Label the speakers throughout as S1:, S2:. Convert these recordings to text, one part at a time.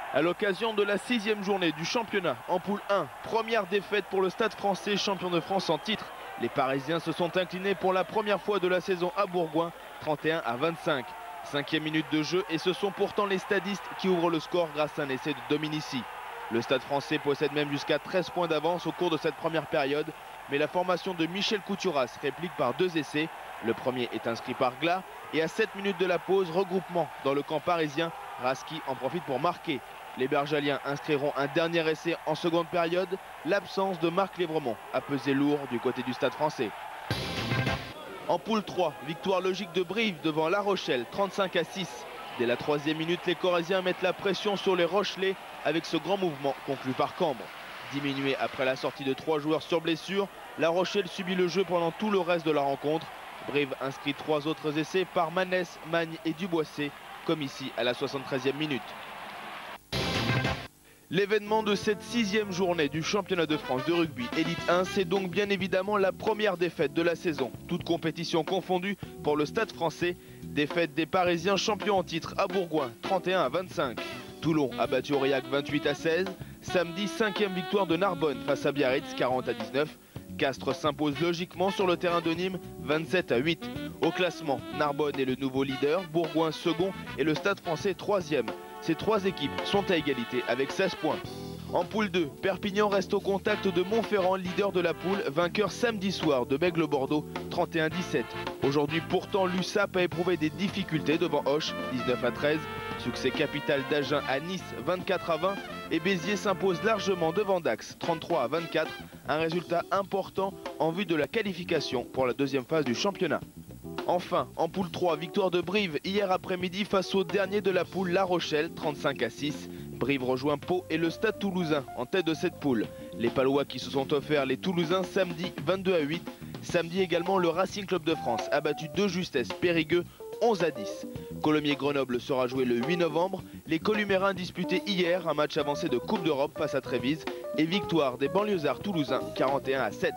S1: À l'occasion de la 6e journée du championnat en poule 1, première défaite pour le Stade Français, champion de France en titre. Les Parisiens se sont inclinés pour la première fois de la saison à Bourgoin, 31-25. 5e minute de jeu et ce sont pourtant les stadistes qui ouvrent le score grâce à un essai de Dominici. Le Stade Français possède même jusqu'à 13 points d'avance au cours de cette première période, mais la formation de Michel Couturas réplique par 2 essais. Le premier est inscrit par Glas et à 7 minutes de la pause, regroupement dans le camp parisien, Raski en profite pour marquer. Les Bergaliens inscriront un dernier essai en seconde période. L'absence de Marc Lévremont a pesé lourd du côté du Stade Français. En poule 3, victoire logique de Brive devant La Rochelle, 35-6. Dès la 3e minute, les Corréziens mettent la pression sur les Rochelais avec ce grand mouvement conclu par Cambre. Diminué après la sortie de 3 joueurs sur blessure, La Rochelle subit le jeu pendant tout le reste de la rencontre. Brive inscrit 3 autres essais par Manès, Magne et Duboissé, comme ici à la 73e minute. L'événement de cette 6e journée du championnat de France de rugby Élite 1, c'est donc bien évidemment la première défaite de la saison. Toute compétition confondue pour le Stade Français. Défaite des Parisiens champions en titre à Bourgoin, 31-25. Toulon a battu Aurillac 28-16. Samedi, 5e victoire de Narbonne face à Biarritz, 40-19. Castres s'impose logiquement sur le terrain de Nîmes, 27-8. Au classement, Narbonne est le nouveau leader, Bourgoin second et le Stade Français 3e. Ces 3 équipes sont à égalité avec 16 points. En poule 2, Perpignan reste au contact de Montferrand, leader de la poule, vainqueur samedi soir de Bègle-Bordeaux, 31-17. Aujourd'hui pourtant, l'USAP a éprouvé des difficultés devant Auch, 19-13. Succès capital d'Agen à Nice, 24-20. Et Béziers s'impose largement devant Dax, 33-24. Un résultat important en vue de la qualification pour la 2e phase du championnat. Enfin, en poule 3, victoire de Brive hier après-midi face au dernier de la poule La Rochelle, 35-6. Brive rejoint Pau et le Stade Toulousain en tête de cette poule. Les Palois qui se sont offerts les Toulousains samedi 22-8. Samedi également, le Racing Club de France a battu de justesse Périgueux 11-10. Colomiers-Grenoble sera joué le 8 novembre. Les Columérins disputaient hier un match avancé de Coupe d'Europe face à Trévise. Et victoire des banlieusards toulousains 41-7.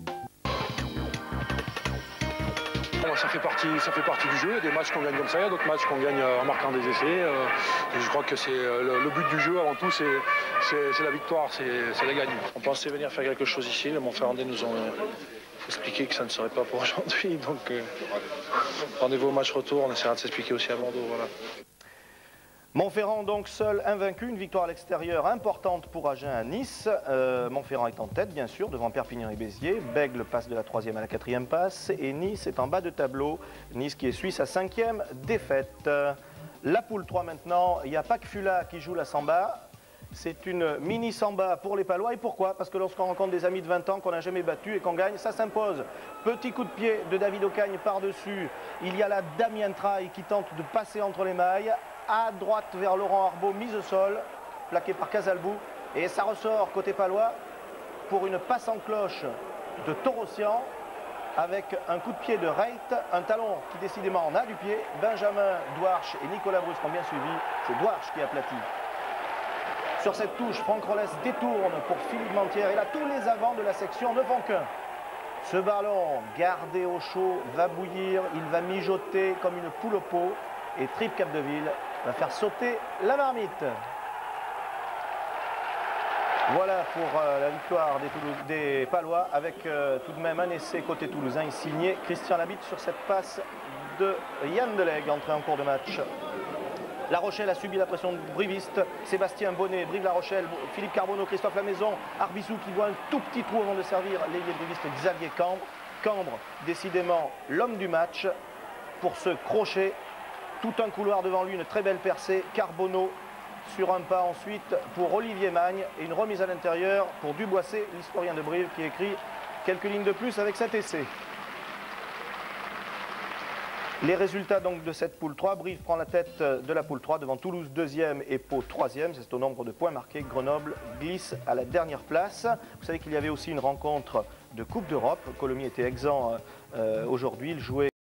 S2: Ça fait partie du jeu. Il y a des matchs qu'on gagne comme ça, il y a d'autres matchs qu'on gagne en marquant des essais. Et je crois que c'est le but du jeu avant tout, c'est la victoire, c'est la gagne. On pensait venir faire quelque chose ici. Les Montferrandais nous ont expliqué que ça ne serait pas pour aujourd'hui. Donc rendez-vous au match retour. On essaiera de s'expliquer aussi à Bordeaux. Voilà.
S3: Montferrand donc seul invaincu, une victoire à l'extérieur importante pour Agen à Nice. Montferrand est en tête bien sûr devant Perpignan et Béziers. Bègle passe de la 3e à la 4e passe et Nice est en bas de tableau. Nice qui est suisse à 5e défaite. La poule 3 maintenant, il n'y a pas que Fula qui joue la samba. C'est une mini samba pour les Palois. Et pourquoi? Parce que lorsqu'on rencontre des amis de 20 ans qu'on n'a jamais battus et qu'on gagne, ça s'impose. Petit coup de pied de David Ocagne par-dessus. Il y a là Damien Traille qui tente de passer entre les mailles. À droite vers Laurent Arbeau, mise au sol, plaqué par Casalbou. Et ça ressort côté palois pour une passe en cloche de Torossian avec un coup de pied de Reit, un talon qui décidément en a du pied. Benjamin Douarche et Nicolas Brusque ont bien suivi. C'est Douarche qui aplatit. Sur cette touche, Franck Rollès détourne pour Philippe Mantière. Et là, tous les avants de la section ne font qu'un. Ce ballon, gardé au chaud, va bouillir. Il va mijoter comme une poule au pot. Et Trip Capdeville va faire sauter la marmite. Voilà pour la victoire des Palois avec tout de même un essai côté toulousain. Il signait Christian Labitte sur cette passe de Yann Delegue, entré en cours de match. La Rochelle a subi la pression briviste. Sébastien Bonnet, Brive La Rochelle, Philippe Carbonneau, Christophe Lamaison, Arbissou qui voit un tout petit trou avant de servir l'ailier briviste Xavier Cambre. Cambre, décidément l'homme du match pour ce crochet. Tout un couloir devant lui, une très belle percée. Carbonneau sur un pas ensuite pour Olivier Magne. Et une remise à l'intérieur pour Duboissé, l'historien de Brive, qui écrit quelques lignes de plus avec cet essai. Les résultats donc de cette poule 3. Brive prend la tête de la poule 3 devant Toulouse 2e et Pau 3e. C'est au nombre de points marqués. Grenoble glisse à la dernière place. Vous savez qu'il y avait aussi une rencontre de Coupe d'Europe. Colomiers était exempt aujourd'hui. Il jouait